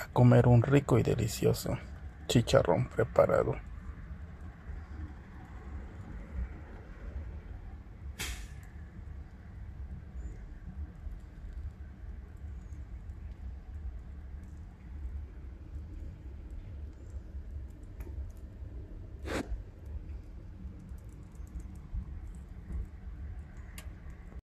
a comer un rico y delicioso chicharrón preparado